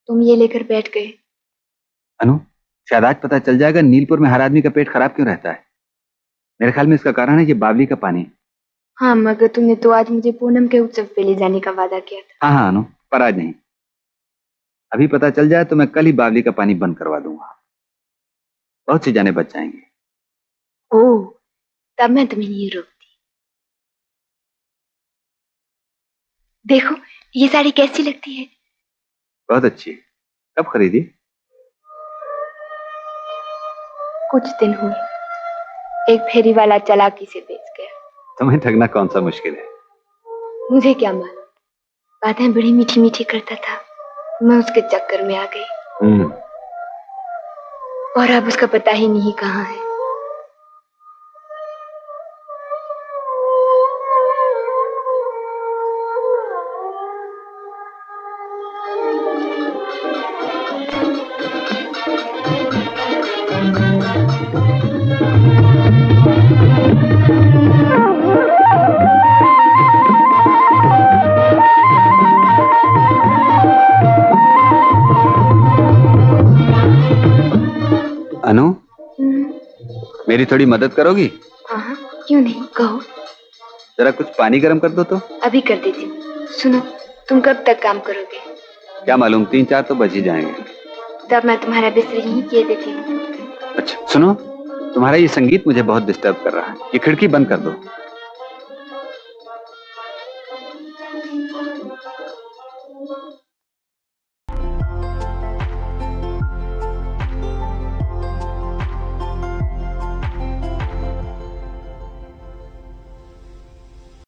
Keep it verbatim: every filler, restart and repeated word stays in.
तुम ये लेकर बैठ गए। अनु, शायद आज पता चल जाएगा नीलपुर में हर आदमी का पेट खराब क्यों रहता है। मेरे ख्याल में इसका कारण है ये बावली का पानी। हाँ, मगर तुमने तो आज मुझे पूनम के उत्सव पे ले जाने का वादा किया था। हाँ हाँ अनु, पर आज नहीं। अभी पता चल जाए तो मैं कल ही बावली का पानी बंद करवा दूंगा। बहुत सी जाने बच जाएंगी। ओह, तब मैं तुम्हें नहीं रोकती। देखो, ये साड़ी कैसी लगती है? बहुत अच्छी है। कब खरीदी? कुछ दिन हुए। एक फेरी वाला चालाकी से बेच गया। तुम्हें ठगना कौन सा मुश्किल है। मुझे क्या मालूम, बातें बड़ी मीठी मीठी करता था, मैं उसके चक्कर में आ गई। हम्म। और अब उसका पता ही नहीं कहाँ है। अनु, मेरी थोड़ी मदद करोगी? हाँ हाँ, क्यों नहीं, कहो। जरा कुछ पानी गर्म कर दो तो। अभी कर देती हूँ। सुनो, तुम कब तक काम करोगे? क्या मालूम, तीन चार तो बज ही जाएंगे। तब मैं तुम्हारा बिस्तर यहीं किए देती हूँ। अच्छा सुनो, तुम्हारा ये संगीत मुझे बहुत डिस्टर्ब कर रहा है, ये खिड़की बंद कर दो।